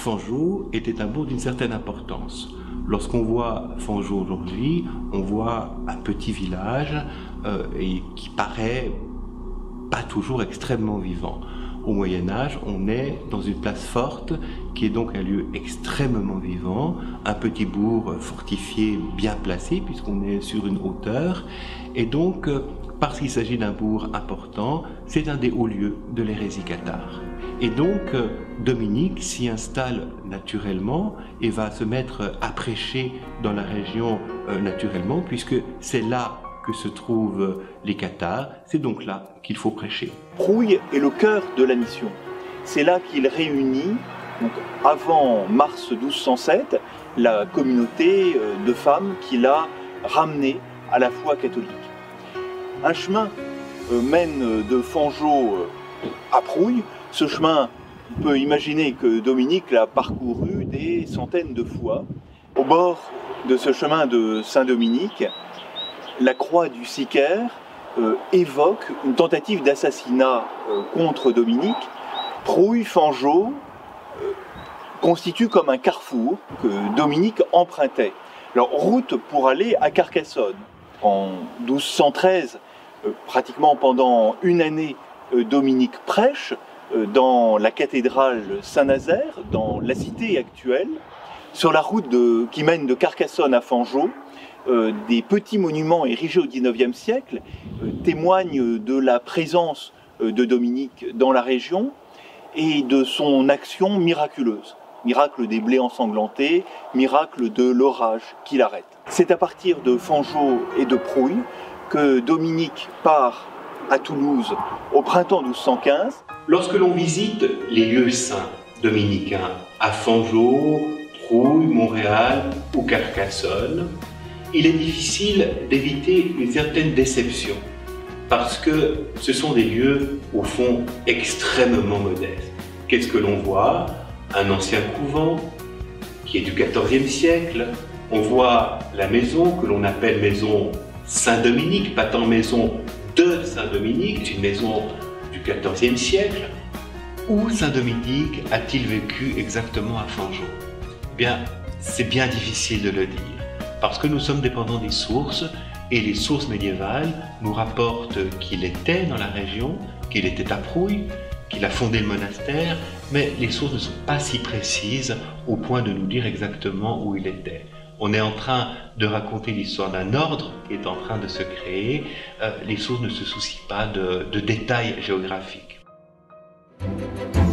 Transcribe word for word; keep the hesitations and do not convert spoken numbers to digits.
Fangeau était un bourg d'une certaine importance. Lorsqu'on voit Fangeau aujourd'hui, on voit un petit village euh, et qui paraît pas toujours extrêmement vivant. Au Moyen-Âge, on est dans une place forte qui est donc un lieu extrêmement vivant, un petit bourg fortifié bien placé puisqu'on est sur une hauteur. Et donc, parce qu'il s'agit d'un bourg important, c'est un des hauts lieux de l'hérésie cathare. Et donc, Dominique s'y installe naturellement et va se mettre à prêcher dans la région euh, naturellement puisque c'est là que se trouvent les cathares, c'est donc là qu'il faut prêcher. Prouille est le cœur de la mission. C'est là qu'il réunit, donc avant mars douze cent sept, la communauté de femmes qu'il a ramenée à la foi catholique. Un chemin mène de Fangeau à Prouille. Ce chemin, on peut imaginer que Dominique l'a parcouru des centaines de fois. Au bord de ce chemin de Saint-Dominique, la croix du Sicaire euh, évoque une tentative d'assassinat euh, contre Dominique. Prouille, Fangeau euh, constitue comme un carrefour que Dominique empruntait. Alors, route pour aller à Carcassonne. En douze cent treize, euh, pratiquement pendant une année, euh, Dominique prêche euh, dans la cathédrale Saint-Nazaire, dans la cité actuelle. Sur la route de, qui mène de Carcassonne à Fangeau, Euh, des petits monuments érigés au dix-neuvième siècle euh, témoignent de la présence euh, de Dominique dans la région et de son action miraculeuse. Miracle des blés ensanglantés, miracle de l'orage qui l'arrête. C'est à partir de Fangeau et de Prouille que Dominique part à Toulouse au printemps douze cent quinze. Lorsque l'on visite les lieux saints dominicains à Fangeau, Prouille, Montréal ou Carcassonne, il est difficile d'éviter une certaine déception parce que ce sont des lieux, au fond, extrêmement modestes. Qu'est-ce que l'on voit? Un ancien couvent qui est du quatorzième siècle. On voit la maison que l'on appelle maison Saint-Dominique, pas tant maison de Saint-Dominique, c'est une maison du quatorzième siècle. Où Saint-Dominique a-t-il vécu exactement à Fangeau? Bien, c'est bien difficile de le dire. Parce que nous sommes dépendants des sources, et les sources médiévales nous rapportent qu'il était dans la région, qu'il était à Prouille, qu'il a fondé le monastère, mais les sources ne sont pas si précises au point de nous dire exactement où il était. On est en train de raconter l'histoire d'un ordre qui est en train de se créer, euh, les sources ne se soucient pas de, de détails géographiques.